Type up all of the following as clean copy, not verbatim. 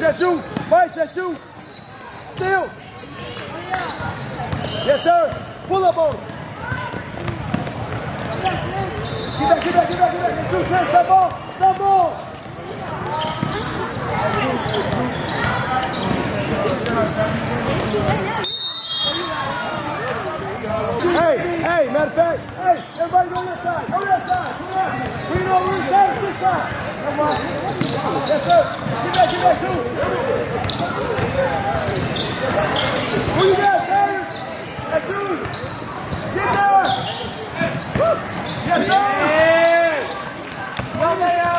that shoot. Vice that shoot. Still. Yes, sir. Pull up on him. Get back. Shoot, stop ball. Hey, matter of fact, everybody go that side. Come on. Bring it over this side. Come on. Yes, sir. Get back, too. Who you got, sir? That's you. Get there. Yes, sir. Y'all lay out.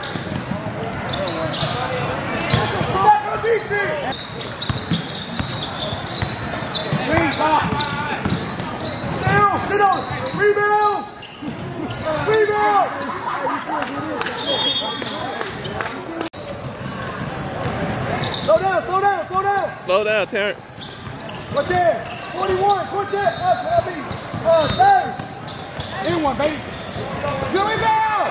Come back on defense. Green top. Sit on it. Rebound. Slow down. Slow down, Terrence. What's that? 41. What's that? Third. Anyone, baby. Good rebound.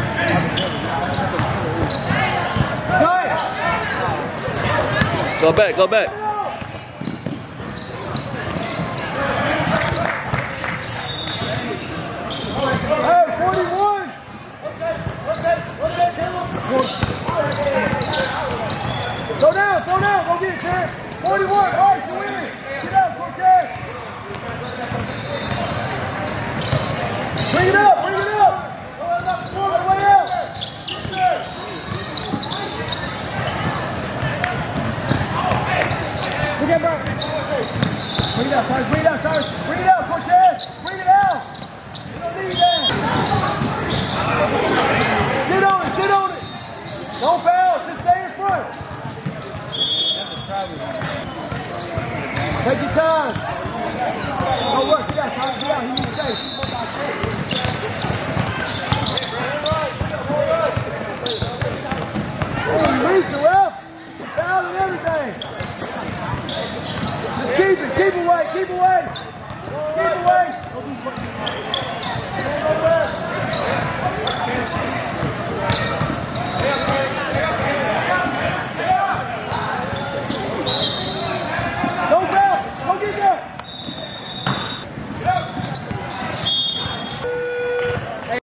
Go back. Hey, 41! What's that? Slow down, go get it, Terrence. 41, all right, you win. Get up, Cortez. Bring it up. Way out. Look at Brian. Bring it out, Cortez. Bring it out. Sit on it. Don't foul, just stay in front. Take your time. Don't rush, he needs to stay. Reach the ref. Foul and everything. Just keep away. Keep away.